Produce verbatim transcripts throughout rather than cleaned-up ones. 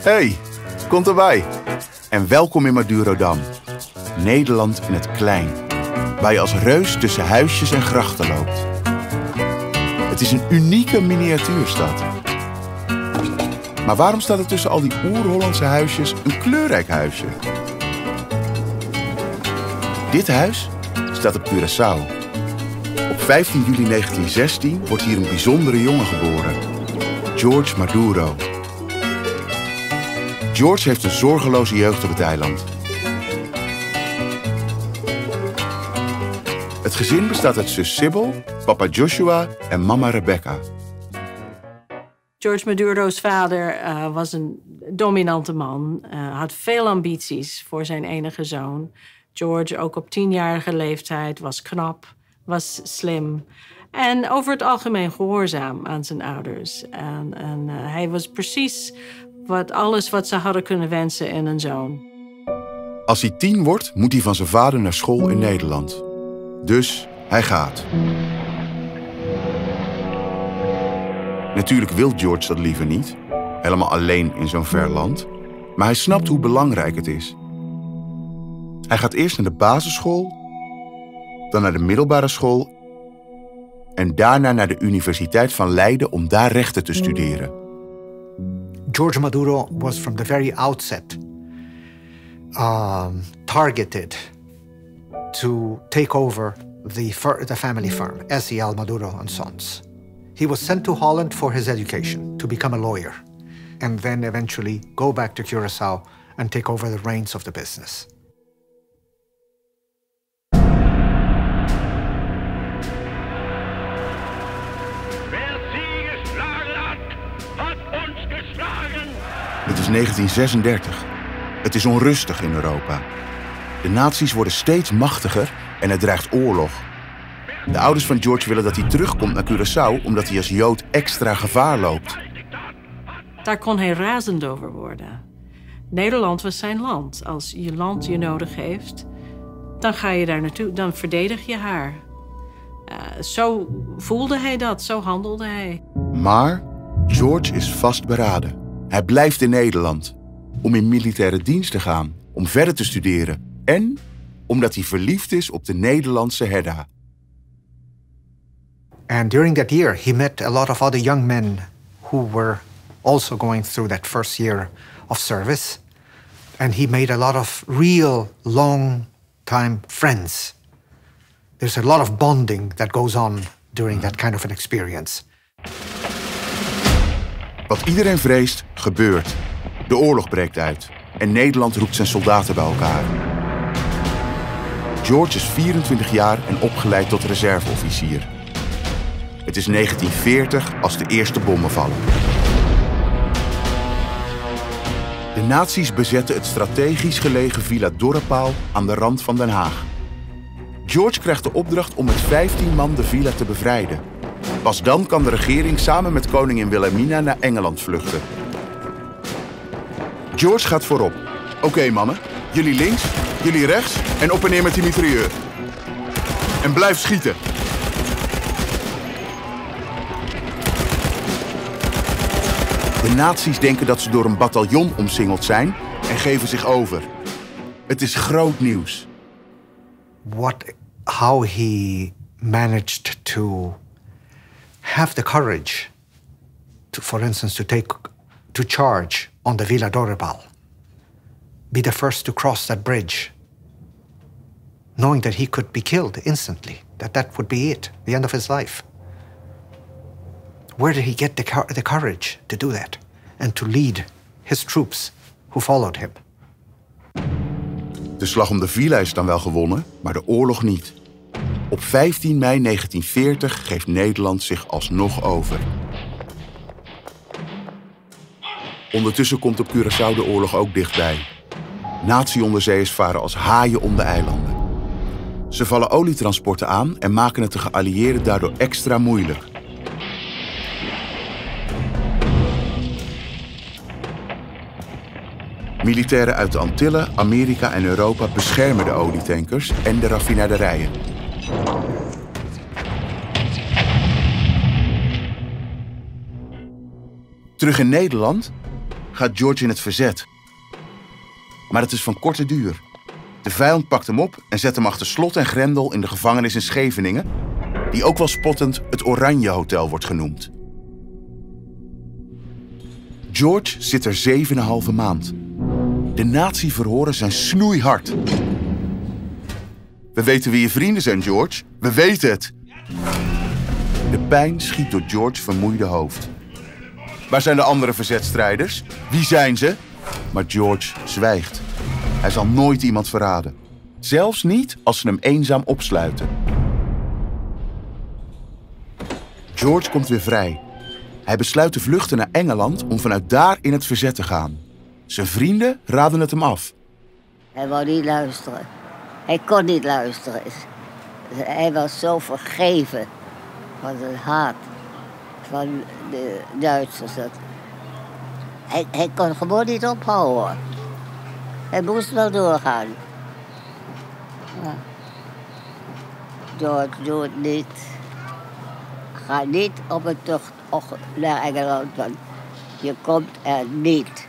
Hey, komt erbij. En welkom in Madurodam. Nederland in het klein. Waar je als reus tussen huisjes en grachten loopt. Het is een unieke miniatuurstad. Maar waarom staat er tussen al die oer-Hollandse huisjes een kleurrijk huisje? Dit huis staat op Curaçao. Op vijftien juli negentien zestien wordt hier een bijzondere jongen geboren. George Maduro. George heeft een zorgeloze jeugd op het eiland. Het gezin bestaat uit zus Sybil, papa Joshua en mama Rebecca. George Maduro's vader uh, was een dominante man. Uh, had veel ambities voor zijn enige zoon. George, ook op tienjarige leeftijd, was knap, was slim. En over het algemeen gehoorzaam aan zijn ouders. En, en uh, hij was precies wat, alles wat ze hadden kunnen wensen in een zoon. Als hij tien wordt, moet hij van zijn vader naar school in Nederland. Dus hij gaat. Natuurlijk wil George dat liever niet. Helemaal alleen in zo'n ver land. Maar hij snapt hoe belangrijk het is. Hij gaat eerst naar de basisschool, dan naar de middelbare school en daarna naar de Universiteit van Leiden om daar rechten te studeren. George Maduro was from the very outset um, targeted to take over the, the family firm, S E L Maduro and Sons. He was sent to Holland for his education, to become a lawyer, and then eventually go back to Curaçao and take over the reins of the business. Het is negentien zesendertig. Het is onrustig in Europa. De naties worden steeds machtiger en er dreigt oorlog. De ouders van George willen dat hij terugkomt naar Curaçao omdat hij als Jood extra gevaar loopt. Daar kon hij razend over worden. Nederland was zijn land. Als je land je nodig heeft, dan ga je daar naartoe, dan verdedig je haar. Uh, zo voelde hij dat, zo handelde hij. Maar George is vastberaden. Hij blijft in Nederland om in militaire dienst te gaan, om verder te studeren en omdat hij verliefd is op de Nederlandse Hedda. And during that year, he met a lot of other young men who were also going through that first year of service. And he made a lot of real long-time friends. There's a lot of bonding that goes on during that kind of an experience. Wat iedereen vreest, gebeurt. De oorlog breekt uit en Nederland roept zijn soldaten bij elkaar. George is vierentwintig jaar en opgeleid tot reserveofficier. Het is negentien veertig als de eerste bommen vallen. De nazi's bezetten het strategisch gelegen Villa Dorrepaal aan de rand van Den Haag. George krijgt de opdracht om met vijftien man de villa te bevrijden. Pas dan kan de regering samen met koningin Wilhelmina naar Engeland vluchten. George gaat voorop. Oké okay, mannen, jullie links, jullie rechts en op en neer met die mitrailleur. En blijf schieten. De nazi's denken dat ze door een bataljon omsingeld zijn en geven zich over. Het is groot nieuws. What, how he managed to have the courage to, for instance, to take, to charge on the Villa Dorrepaal. Be the first to cross that bridge, knowing that he could be killed instantly, that that would be it, the end of his life. Where did he get the, the courage to do that and to lead his troops who followed him? De slag om de villa is dan wel gewonnen, maar de oorlog niet. Op vijftien mei negentien veertig geeft Nederland zich alsnog over. Ondertussen komt op Curaçao de oorlog ook dichtbij. Nazi-onderzeeërs varen als haaien om de eilanden. Ze vallen olietransporten aan en maken het de geallieerden daardoor extra moeilijk. Militairen uit de Antillen, Amerika en Europa beschermen de olietankers en de raffinaderijen. Terug in Nederland gaat George in het verzet. Maar het is van korte duur. De vijand pakt hem op en zet hem achter slot en grendel in de gevangenis in Scheveningen, die ook wel spottend het Oranje Hotel wordt genoemd. George zit er zeven en een halve maand. De nazi-verhoren zijn snoeihard. We weten wie je vrienden zijn, George. We weten het. De pijn schiet door George's vermoeide hoofd. Waar zijn de andere verzetstrijders? Wie zijn ze? Maar George zwijgt. Hij zal nooit iemand verraden. Zelfs niet als ze hem eenzaam opsluiten. George komt weer vrij. Hij besluit te vluchten naar Engeland om vanuit daar in het verzet te gaan. Zijn vrienden raden het hem af. Hij wou niet luisteren. Hij kon niet luisteren. Hij was zo vergeven van zijn haat van de Duitsers. Hij, hij kon gewoon niet ophouden. Hij moest wel doorgaan. Ja. George, doe het niet. Ga niet op een tocht naar Engeland, want je komt er niet.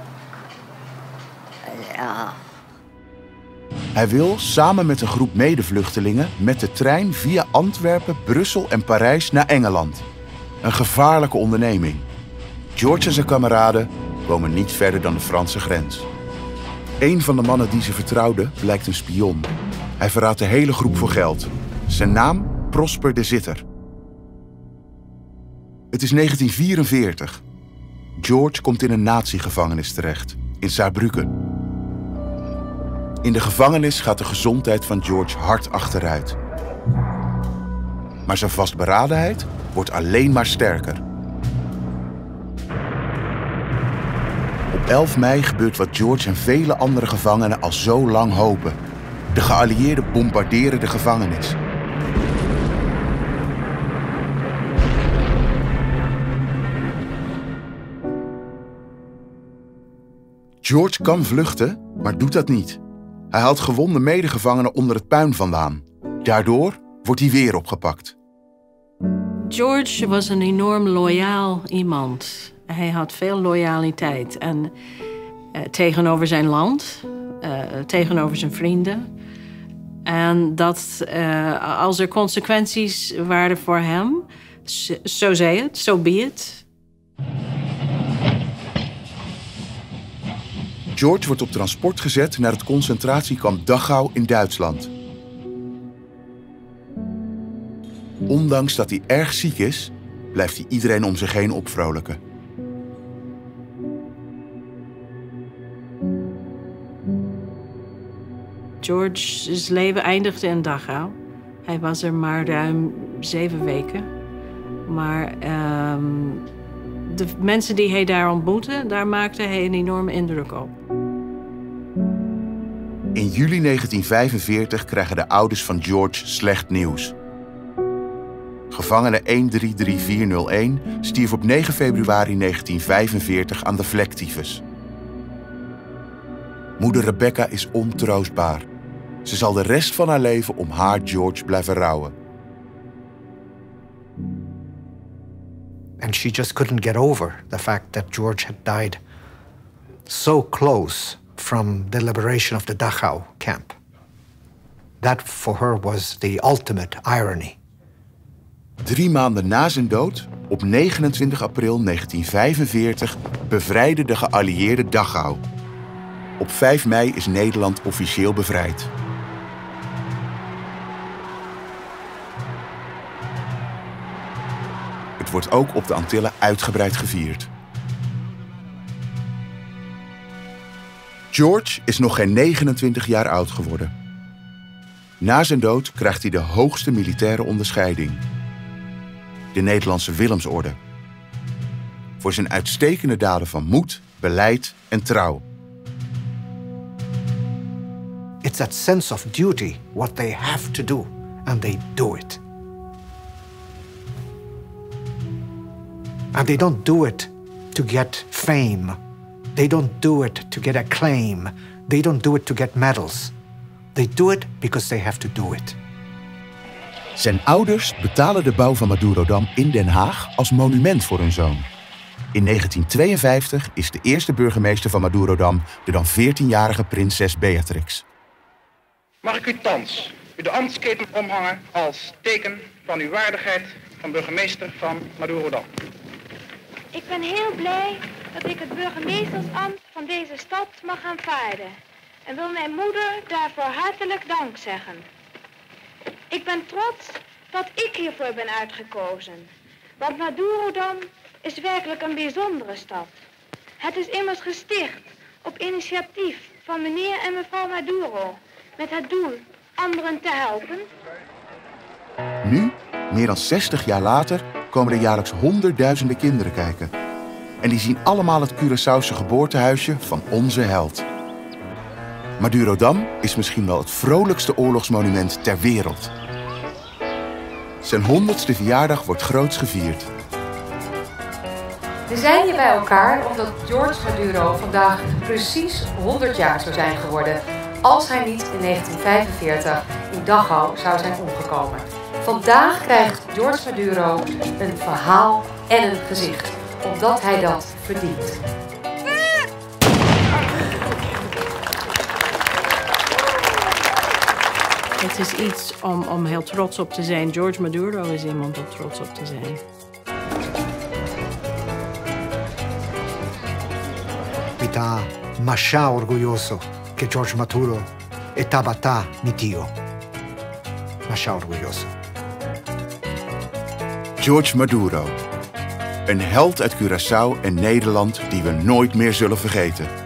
Ja. Hij wil samen met een groep medevluchtelingen met de trein via Antwerpen, Brussel en Parijs naar Engeland. Een gevaarlijke onderneming. George en zijn kameraden komen niet verder dan de Franse grens. Een van de mannen die ze vertrouwden blijkt een spion. Hij verraadt de hele groep voor geld. Zijn naam Prosper de Zitter. Het is negentien vierenveertig. George komt in een nazi-gevangenis terecht, in Saarbrücken. In de gevangenis gaat de gezondheid van George hard achteruit. Maar zijn vastberadenheid wordt alleen maar sterker. Op elf mei gebeurt wat George en vele andere gevangenen al zo lang hopen. De geallieerden bombarderen de gevangenis. George kan vluchten, maar doet dat niet. Hij haalt gewonde medegevangenen onder het puin vandaan. Daardoor wordt hij weer opgepakt. George was een enorm loyaal iemand. Hij had veel loyaliteit. En uh, tegenover zijn land, uh, tegenover zijn vrienden. En dat uh, als er consequenties waren voor hem, zo zei het, so be it. George wordt op transport gezet naar het concentratiekamp Dachau in Duitsland. Ondanks dat hij erg ziek is, blijft hij iedereen om zich heen opvrolijken. George's leven eindigde in Dachau. Hij was er maar ruim zeven weken. Maar um, de mensen die hij daar ontmoette, daar maakte hij een enorme indruk op. In juli negentien vijfenveertig krijgen de ouders van George slecht nieuws. Gevangene een drie drie vier nul een stierf op negen februari negentien vijfenveertig aan de vlektyfus. Moeder Rebecca is ontroostbaar. Ze zal de rest van haar leven om haar George blijven rouwen. And she just couldn't get over the fact that George had died so close from the liberation of the Dachau camp. That for her was the ultimate irony. Drie maanden na zijn dood, op negenentwintig april negentien vijfenveertig, bevrijdde de geallieerden Dachau. Op vijf mei is Nederland officieel bevrijd. Het wordt ook op de Antillen uitgebreid gevierd. George is nog geen negenentwintig jaar oud geworden. Na zijn dood krijgt hij de hoogste militaire onderscheiding. De Nederlandse Willemsorde. Voor zijn uitstekende daden van moed, beleid en trouw. It's that sense of duty, what they have to do, and they do it. And they don't do it to get fame. They don't do it to get acclaim. They don't do it to get medals. They do it because they have to do it. Zijn ouders betalen de bouw van Madurodam in Den Haag als monument voor hun zoon. In negentien tweeënvijftig is de eerste burgemeester van Madurodam de dan veertienjarige prinses Beatrix. Mag ik u thans u de ambtsketen omhangen als teken van uw waardigheid van burgemeester van Madurodam? Ik ben heel blij dat ik het burgemeestersambt van deze stad mag aanvaarden en wil mijn moeder daarvoor hartelijk dank zeggen. Ik ben trots dat ik hiervoor ben uitgekozen, want Madurodam is werkelijk een bijzondere stad. Het is immers gesticht op initiatief van meneer en mevrouw Maduro met het doel anderen te helpen. Nu, meer dan zestig jaar later, komen er jaarlijks honderdduizenden kinderen kijken. En die zien allemaal het Curaçaose geboortehuisje van onze held. Madurodam is misschien wel het vrolijkste oorlogsmonument ter wereld. Zijn honderdste verjaardag wordt groots gevierd. We zijn hier bij elkaar omdat George Maduro vandaag precies honderd jaar zou zijn geworden als hij niet in negentien vijfenveertig in Dachau zou zijn omgekomen. Vandaag krijgt George Maduro een verhaal en een gezicht, omdat hij dat verdient. Het is iets om, om heel trots op te zijn. George Maduro is iemand om trots op te zijn. Está masha orgulloso que George Maduro e Tabata mi tio. Masha orgulloso. George Maduro. Een held uit Curaçao en Nederland die we nooit meer zullen vergeten.